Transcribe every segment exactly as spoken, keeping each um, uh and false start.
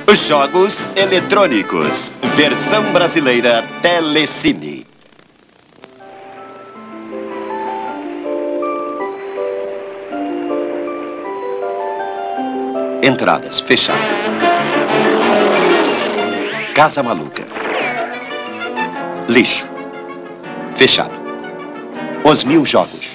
Jogos eletrônicos. Versão brasileira Telecine. Entradas, fechado. Casa Maluca. Lixo. Fechado. Os Mil Jogos.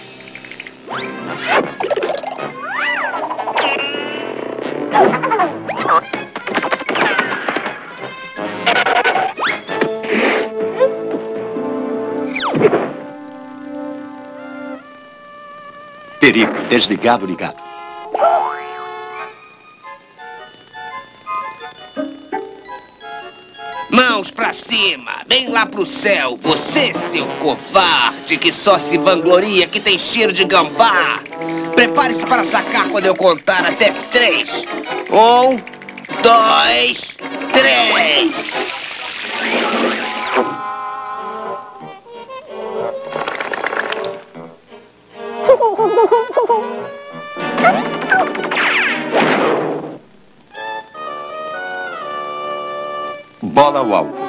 Perigo, desligado, ligado. Mãos pra cima, bem lá pro céu. Você, seu covarde, que só se vangloria, que tem cheiro de gambá. Prepare-se para sacar quando eu contar até três. Um, dois, três. Bola ao alvo.